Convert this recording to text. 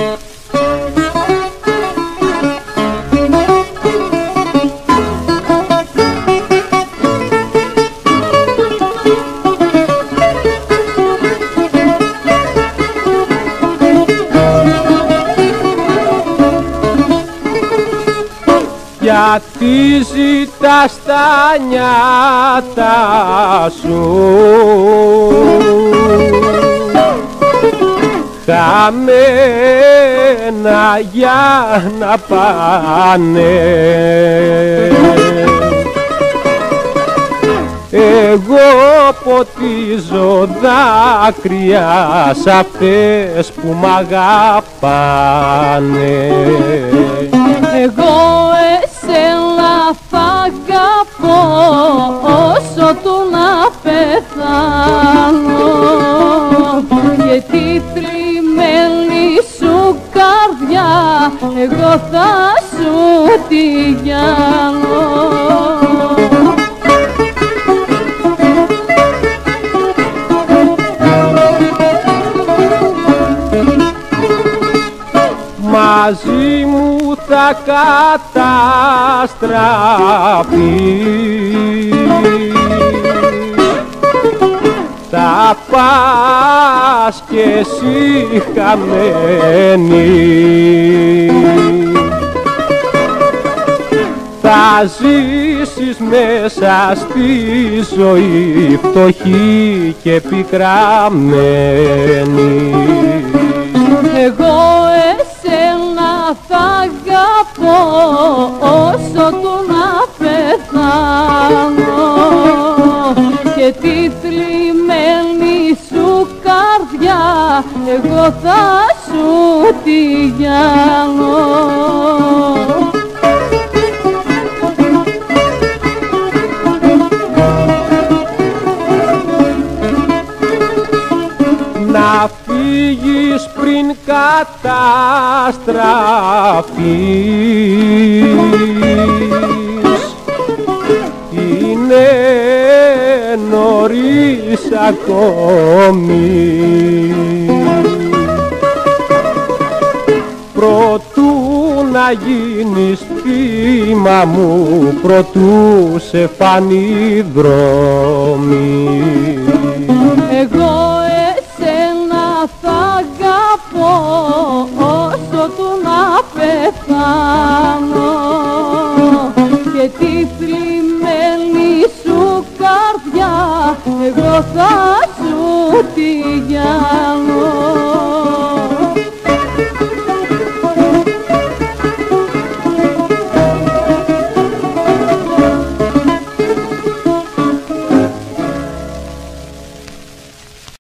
Γιατί ζητάς τα νιάτα σου χαμένα για να πάνε? Εγώ ποτίζω δάκρυα σ' αυτές που μ' αγαπάνε. Εγώ εσένα θα αγαπώ όσο του να πεθάνω, και τη θλιμμένη σου καρδιά εγώ θα σου τη γιάνω. Μαζί μου θα καταστραφείς, θα πας κι εσύ χαμένη, θα ζήσεις μέσα στη ζωή φτωχή και πικραμένη. Εγώ εσένα θα αγαπώ όσο του να πεθάνω, και τη θλιμμένη σου καρδιά εγώ θα σου τη γιάνω. Να φύγεις πριν καταστραφείς, είναι νωρίς ακόμη. Προτού να γίνεις θύμα μου, προτού σε φανεί δρόμη. Εγώ εσένα θα αγαπώ όσο του να πεθάνω, και τη θλιμμένη σου καρδιά εγώ θα σου τη γιάνω.